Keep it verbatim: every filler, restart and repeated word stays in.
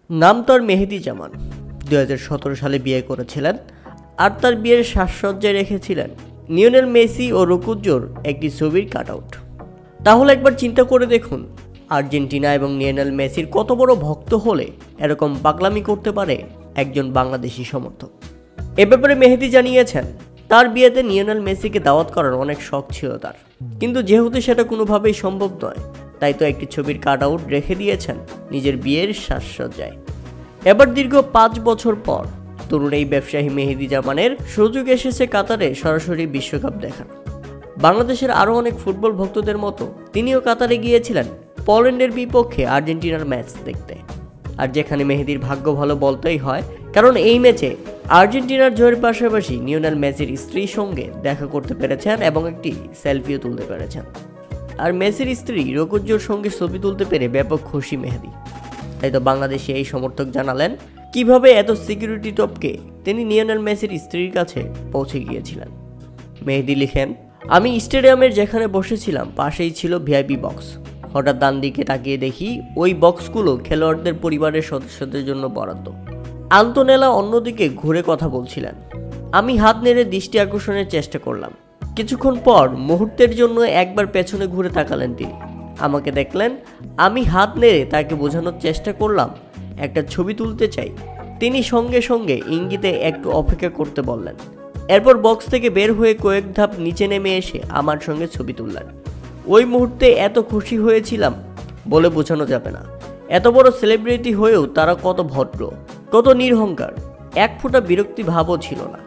নাম তার মেহেদী জামান। দুই হাজার সতেরো সালে বিয়ে করেছিলেন আর তার বিয়ের সাজসজ্জায় রেখেছিলেন লিওনেল মেসি ও রুকুজ্জোর একটি ছবির কাটআউট। তাহলে একবার চিন্তা করে দেখুন, আর্জেন্টিনা এবং লিওনেল মেসির কত বড় ভক্ত হলে এরকম পাগলামি করতে পারে একজন বাংলাদেশি সমর্থক। এ ব্যাপারে মেহেদী জানিয়েছেন, তার বিয়েতে লিওনেল মেসিকে দাওয়াত করার অনেক শখ ছিল তার, কিন্তু যেহেতু সেটা কোনোভাবেই সম্ভব নয়, তাই তো একটি ছবির কাটআউট রেখে দিয়েছেন নিজের বিয়ের সাজসজ্জায়। এবার দীর্ঘ পাঁচ বছর পর তরুণ এই ব্যবসায়ী মেহেদী জামানের সুযোগ এসেছে কাতারে সরাসরি বিশ্বকাপ দেখার। বাংলাদেশের আরও অনেক ফুটবল ভক্তদের মতো তিনিও কাতারে গিয়েছিলেন পোল্যান্ডের বিপক্ষে আর্জেন্টিনার ম্যাচ দেখতে। আর যেখানে মেহেদীর ভাগ্য ভালো বলতেই হয়, কারণ এই ম্যাচে আর্জেন্টিনার জয়ের পাশাপাশি লিওনেল মেসির স্ত্রীর সঙ্গে দেখা করতে পেরেছেন এবং একটি সেলফিও তুলতে পেরেছেন। আর মেসির স্ত্রী রুকুজ্জোর সঙ্গে ছবি তুলতে পেরে ব্যাপক খুশি মেহেদী। তাই তো বাংলাদেশে এই সমর্থক জানালেন কিভাবে এত সিকিউরিটি টপকে তিনি লিওনেল মেসির স্ত্রীর কাছে পৌঁছে গিয়েছিলেন। মেহেদী লিখেন, আমি স্টেডিয়ামের যেখানে বসেছিলাম পাশেই ছিল ভিআইপি বক্স। হঠাৎ ডান দিকে তাকিয়ে দেখি ওই বক্সগুলো খেলোয়াড়দের পরিবারের সদস্যদের জন্য বরাদ্দ। আন্তোনেলা অন্যদিকে ঘুরে কথা বলছিলেন। আমি হাত নেড়ে দৃষ্টি আকর্ষণের চেষ্টা করলাম। কিছুক্ষণ পর মুহূর্তের জন্য একবার পেছনে ঘুরে তাকালেন তিনি। আমাকে দেখলেন, আমি হাত নেড়ে তাকে বোঝানোর চেষ্টা করলাম একটা ছবি তুলতে চাই। তিনি সঙ্গে সঙ্গে ইঙ্গিতে একটু অপেক্ষা করতে বললেন। এরপর বক্স থেকে বের হয়ে কয়েক ধাপ নিচে নেমে এসে আমার সঙ্গে ছবি তুললেন। ওই মুহূর্তে এত খুশি হয়েছিলাম বলে বোঝানো যাবে না। এত বড় সেলিব্রিটি হয়েও তারা কত ভদ্র, কত নিরহংকার, এক ফোঁটা বিরক্তি ভাবও ছিল না।